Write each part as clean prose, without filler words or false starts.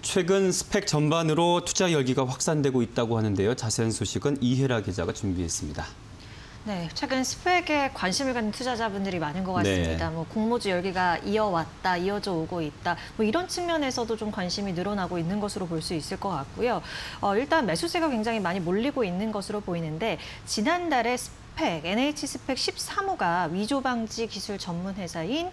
최근 스펙 전반으로 투자 열기가 확산되고 있다고 하는데요. 자세한 소식은 이혜라 기자가 준비했습니다. 네, 최근 스펙에 관심을 갖는 투자자분들이 많은 것 같습니다. 네. 공모주 열기가 이어왔다, 이어져 오고 있다. 이런 측면에서도 좀 관심이 늘어나고 있는 것으로 볼 수 있을 것 같고요. 일단 매수세가 굉장히 많이 몰리고 있는 것으로 보이는데 지난달에 NH 스펙 13호가 위조 방지 기술 전문 회사인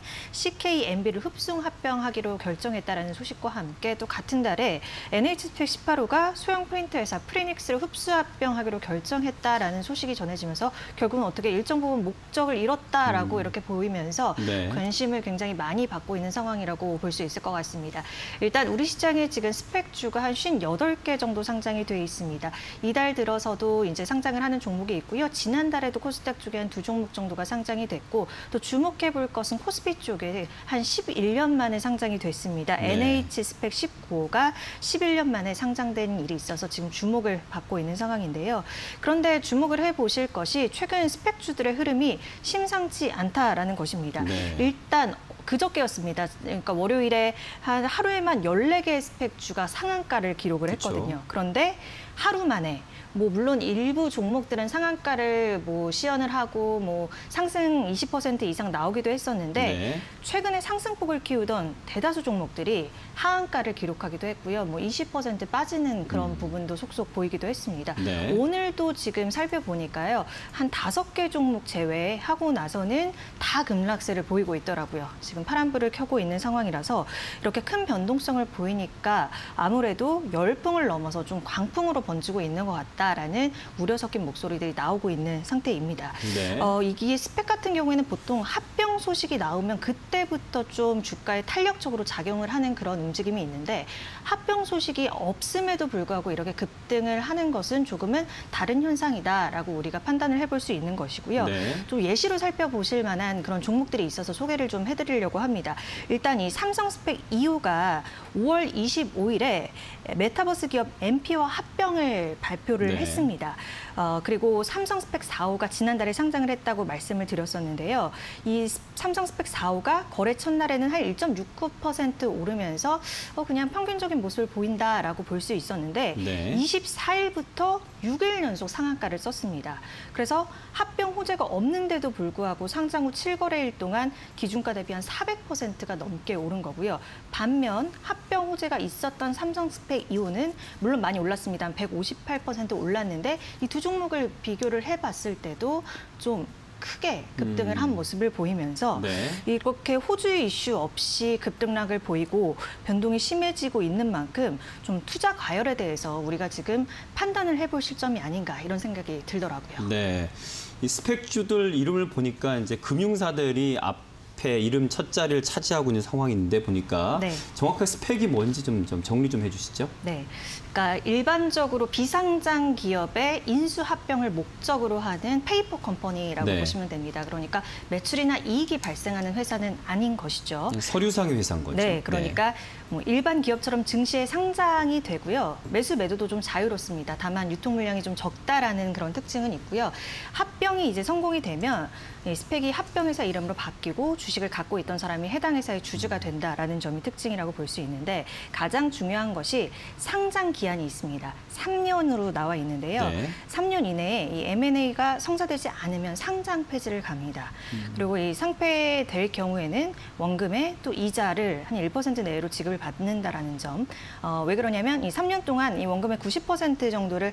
CKMB를 흡중 합병하기로 결정했다라는 소식과 함께 또 같은 달에 NH 스펙 18호가 소형 프린터 회사 프리닉스를 흡수 합병하기로 결정했다라는 소식이 전해지면서 결국은 어떻게 일정 부분 목적을 이뤘다라고 이렇게 보이면서 네. 관심을 굉장히 많이 받고 있는 상황이라고 볼 수 있을 것 같습니다. 일단 우리 시장에 지금 스펙주가 한 58개 정도 상장이 돼 있습니다. 이달 들어서도 이제 상장을 하는 종목이 있고요. 지난달에 코스닥 쪽에 한 2종목 정도가 상장이 됐고 또 주목해 볼 것은 코스피 쪽에 한 11년 만에 상장이 됐습니다. 네. NH 스펙 19호가 11년 만에 상장된 일이 있어서 지금 주목을 받고 있는 상황인데요. 그런데 주목을 해보실 것이 최근 스펙주들의 흐름이 심상치 않다라는 것입니다. 네. 일단 그저께였습니다. 그러니까 월요일에 하루에만 14개의 스펙주가 상한가를 기록을 했거든요. 그렇죠. 그런데 하루 만에 물론 일부 종목들은 상한가를 시연을 하고 상승 20% 이상 나오기도 했었는데 네. 최근에 상승폭을 키우던 대다수 종목들이 하한가를 기록하기도 했고요. 20% 빠지는 그런 부분도 속속 보이기도 했습니다. 네. 오늘도 지금 살펴보니까요. 한 5개 종목 제외하고 나서는 다 급락세를 보이고 있더라고요. 지금 파란불을 켜고 있는 상황이라서 이렇게 큰 변동성을 보이니까 아무래도 열풍을 넘어서 좀 광풍으로 번지고 있는 것 같다라는 우려 섞인 목소리들이 나오고 있는 상태입니다. 네. 이게 스펙 같은 경우에는 보통 합병 소식이 나오면 그때부터 좀 주가에 탄력적으로 작용을 하는 그런 움직임이 있는데 합병 소식이 없음에도 불구하고 이렇게 급등을 하는 것은 조금은 다른 현상이다라고 우리가 판단을 해볼 수 있는 것이고요. 네. 좀 예시로 살펴보실 만한 그런 종목들이 있어서 소개를 좀 해드리려고 합니다. 일단 이 삼성 스펙 2호가 5월 25일에 메타버스 기업 MP와 합병을 발표를 네. 했습니다. 그리고 삼성 스펙 4호가 지난달에 상장을 했다고 말씀을 드렸었는데요. 이 삼성 스펙 4호가 거래 첫날에는 한 1.69% 오르면서 그냥 평균적인 모습을 보인다라고 볼 수 있었는데 네. 24일부터 6일 연속 상한가를 썼습니다. 그래서 합병 호재가 없는데도 불구하고 상장 후 7거래일 동안 기준가 대비 한 400%가 넘게 오른 거고요. 반면 합병 호재가 있었던 삼성 스펙 2호는 물론 많이 올랐습니다. 한 158% 올랐는데 이 두 종목을 비교를 해봤을 때도 좀 크게 급등을 한 모습을 보이면서 네. 이렇게 호주의 이슈 없이 급등락을 보이고 변동이 심해지고 있는 만큼 좀 투자 과열에 대해서 우리가 지금 판단을 해볼 시점이 아닌가 이런 생각이 들더라고요. 네. 이 스펙주들 이름을 보니까 이제 금융사들이 앞에 이름 첫 자리를 차지하고 있는 상황인데 보니까 네. 정확하게 스펙이 뭔지 좀 정리 좀 해주시죠. 네. 그러니까 일반적으로 비상장 기업의 인수 합병을 목적으로 하는 페이퍼 컴퍼니라고 네. 보시면 됩니다. 그러니까 매출이나 이익이 발생하는 회사는 아닌 것이죠. 서류상의 회사인 거죠. 네, 그러니까 일반 기업처럼 증시에 상장이 되고요. 매수 매도도 좀 자유롭습니다. 다만 유통 물량이 좀 적다라는 그런 특징은 있고요. 합병이 이제 성공이 되면 스펙이 합병회사 이름으로 바뀌고 주식을 갖고 있던 사람이 해당 회사의 주주가 된다라는 점이 특징이라고 볼 수 있는데 가장 중요한 것이 상장 기한이 있습니다. 3년으로 나와 있는데요. 네. 3년 이내에 이 M&A가 성사되지 않으면 상장 폐지를 갑니다. 그리고 이 상폐될 경우에는 원금에 또 이자를 한 1% 내외로 지급을 받는다라는 점. 왜 그러냐면 이 3년 동안 이 원금의 90% 정도를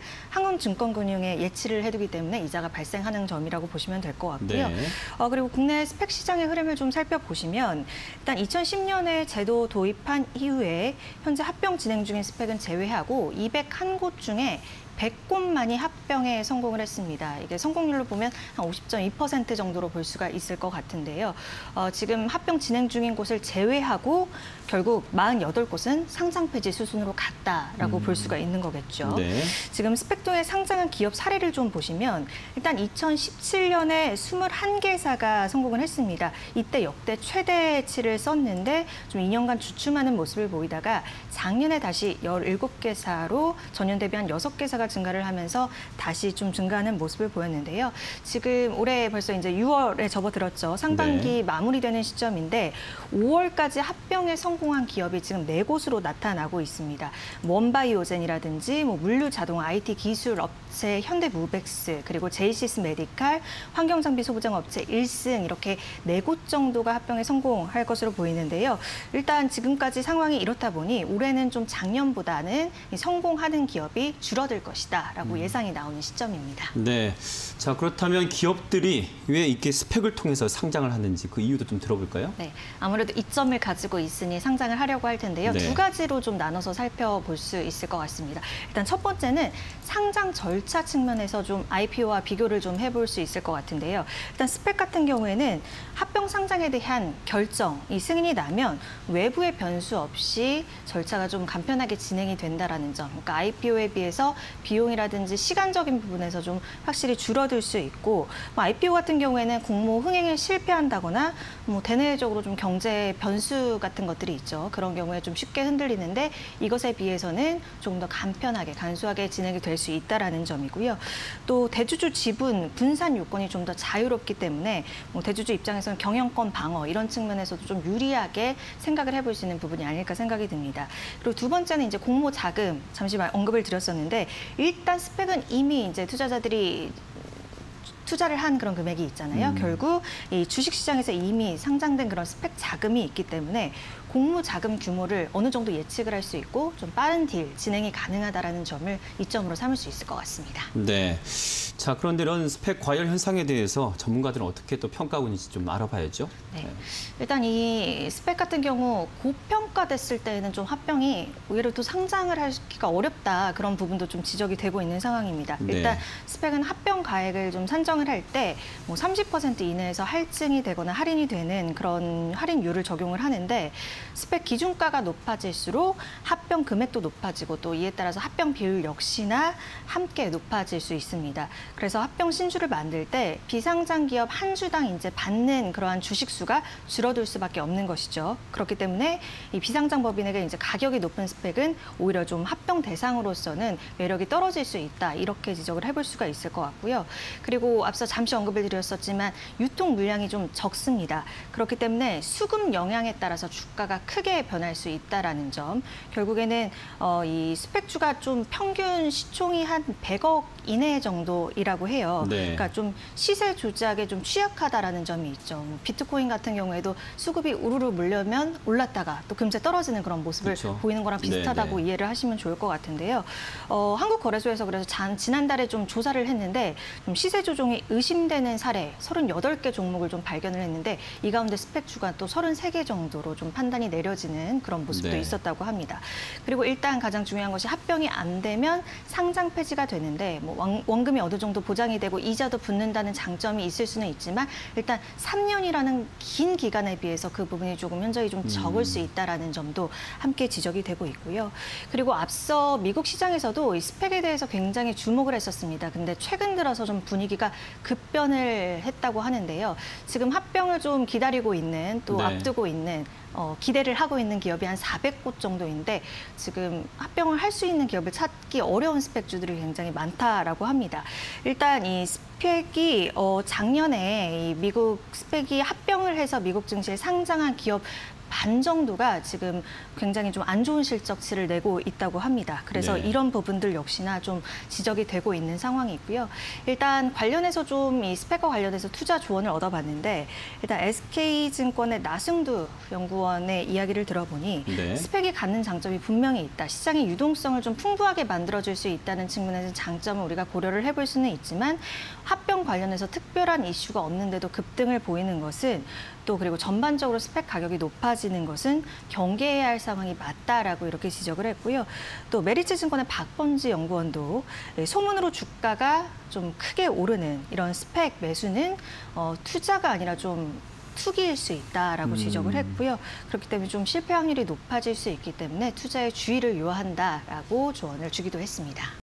한국증권금융에 예치를 해두기 때문에 이자가 발생하는 점이라고 보시면 될 것 같고요. 네. 그리고 국내 스펙 시장의 흐름을 좀 살펴보시면 일단 2010년에 제도 도입한 이후에 현재 합병 진행 중인 스펙은 제외하고 201곳 중에 100곳만이 합병에 성공을 했습니다. 이게 성공률로 보면 한 50.2% 정도로 볼 수가 있을 것 같은데요. 지금 합병 진행 중인 곳을 제외하고 결국 48곳은 상장 폐지 수순으로 갔다라고 볼 수가 있는 거겠죠. 네. 지금 스펙도에 상장한 기업 사례를 좀 보시면 일단 2017년에 21개사가 성공을 했습니다. 이때 역대 최대치를 썼는데 좀 2년간 주춤하는 모습을 보이다가 작년에 다시 17개사로 전년 대비 한 6개사가 숫자가 증가를 하면서 다시 좀 증가하는 모습을 보였는데요. 지금 올해 벌써 이제 6월에 접어들었죠. 상반기 마무리되는 시점인데 5월까지 합병에 성공한 기업이 지금 4곳으로 나타나고 있습니다. 원바이오젠이라든지 물류 자동화 IT 기술 업체 현대무벡스, 그리고 제이시스 메디칼, 환경장비 소부장 업체 일승, 이렇게 4곳 정도가 합병에 성공할 것으로 보이는데요. 일단 지금까지 상황이 이렇다 보니 올해는 좀 작년보다는 성공하는 기업이 줄어들 것이다라고 예상이 나오는 시점입니다. 네. 자, 그렇다면 기업들이 왜 이렇게 스펙을 통해서 상장을 하는지 그 이유도 좀 들어볼까요? 네, 아무래도 이점을 가지고 있으니 상장을 하려고 할 텐데요. 네. 2가지로 좀 나눠서 살펴볼 수 있을 것 같습니다. 일단 첫 번째는 상장 절차 측면에서 좀 IPO와 비교를 좀 해볼 수 있을 것 같은데요. 일단 스펙 같은 경우에는 합병 상장에 대한 결정이 승인이 나면 외부의 변수 없이 절차가 좀 간편하게 진행이 된다라는 점. 그러니까 IPO에 비해서 비용이라든지 시간적인 부분에서 좀 확실히 줄어들 수 있고, IPO 같은 경우에는 공모 흥행에 실패한다거나 대내적으로 좀 경제 변수 같은 것들이 있죠. 그런 경우에 좀 쉽게 흔들리는데 이것에 비해서는 조금 더 간편하게, 간소하게 진행이 될 수 있다라는 점이고요. 또 대주주 지분 분산 요건이 좀 더 자유롭기 때문에 대주주 입장에서는 경영권 방어 이런 측면에서도 좀 유리하게 생각을 해볼 수 있는 부분이 아닐까 생각이 듭니다. 그리고 두 번째는 이제 공모 자금, 잠시 언급을 드렸었는데 일단 스펙은 이미 이제 투자자들이 투자를 한 그런 금액이 있잖아요. 결국 이 주식시장에서 이미 상장된 그런 스펙 자금이 있기 때문에 공모 자금 규모를 어느 정도 예측을 할 수 있고 좀 빠른 딜 진행이 가능하다라는 점을 이점으로 삼을 수 있을 것 같습니다. 네. 자, 그런데 이런 스펙 과열 현상에 대해서 전문가들은 어떻게 또 평가하고 있는지 좀 알아봐야죠. 네. 일단 이 스펙 같은 경우 고평가됐을 때는 좀 합병이 오히려 또 상장을 하기가 어렵다, 그런 부분도 좀 지적이 되고 있는 상황입니다. 네. 일단 스펙은 합병 가액을 좀 산정을 할 때 30% 이내에서 할증이 되거나 할인이 되는 그런 할인율을 적용을 하는데, 스펙 기준가가 높아질수록 합병 금액도 높아지고 또 이에 따라서 합병 비율 역시나 함께 높아질 수 있습니다. 그래서 합병 신주를 만들 때 비상장 기업 한 주당 이제 받는 그러한 주식 수가 줄어들 수밖에 없는 것이죠. 그렇기 때문에 이 비상장 법인에게 이제 가격이 높은 스펙은 오히려 좀 합병 대상으로서는 매력이 떨어질 수 있다, 이렇게 지적을 해볼 수가 있을 것 같고요. 그리고 앞서 잠시 언급을 드렸었지만 유통 물량이 좀 적습니다. 그렇기 때문에 수급 영향에 따라서 주가가 크게 변할 수 있다라는 점. 결국에는 이 스펙주가 좀 평균 시총이 한 100억 이내 정도이라고 해요. 네. 그러니까 좀 시세 조작에 좀 취약하다라는 점이 있죠. 비트코인 같은 경우에도 수급이 우르르 물려면 올랐다가 또 금세 떨어지는 그런 모습을 그렇죠. 보이는 거랑 비슷하다고 네, 네. 이해를 하시면 좋을 것 같은데요. 한국거래소에서 그래서 지난달에 좀 조사를 했는데 좀 시세 조종이 의심되는 사례 38개 종목을 좀 발견을 했는데 이 가운데 스펙주가 또 33개 정도로 좀 판단이 내려지는 그런 모습도 네. 있었다고 합니다. 그리고 일단 가장 중요한 것이 합병이 안 되면 상장 폐지가 되는데 원금이 어느 정도 보장이 되고 이자도 붙는다는 장점이 있을 수는 있지만 일단 3년이라는 긴 기간에 비해서 그 부분이 조금 현저히 좀 적을 수 있다라는 점도 함께 지적이 되고 있고요. 그리고 앞서 미국 시장에서도 이 스펙에 대해서 굉장히 주목을 했었습니다. 근데 최근 들어서 좀 분위기가 급변을 했다고 하는데요. 지금 합병을 좀 기다리고 있는, 또 네. 앞두고 있는, 기대를 하고 있는 기업이 한 400곳 정도인데 지금 합병을 할 수 있는 기업을 찾기 어려운 스펙주들이 굉장히 많다라고 합니다. 일단 이 스펙이 작년에 이 미국 스펙이 합병을 해서 미국 증시에 상장한 기업 반 정도가 지금 굉장히 좀 안 좋은 실적치를 내고 있다고 합니다. 그래서 네. 이런 부분들 역시나 좀 지적이 되고 있는 상황이고요. 일단 관련해서 좀 이 스펙과 관련해서 투자 조언을 얻어봤는데, 일단 SK증권의 나승두 연구원의 이야기를 들어보니 네. 스펙이 갖는 장점이 분명히 있다. 시장의 유동성을 좀 풍부하게 만들어줄 수 있다는 측면에서 장점을 우리가 고려를 해볼 수는 있지만 합병 관련해서 특별한 이슈가 없는데도 급등을 보이는 것은, 또 그리고 전반적으로 스펙 가격이 높아지는 것은 경계해야 할 상황이 맞다라고 이렇게 지적을 했고요. 또 메리츠 증권의 박범지 연구원도 소문으로 주가가 좀 크게 오르는 이런 스펙 매수는 투자가 아니라 좀 투기일 수 있다라고 지적을 했고요. 그렇기 때문에 좀 실패 확률이 높아질 수 있기 때문에 투자에 주의를 요한다라고 조언을 주기도 했습니다.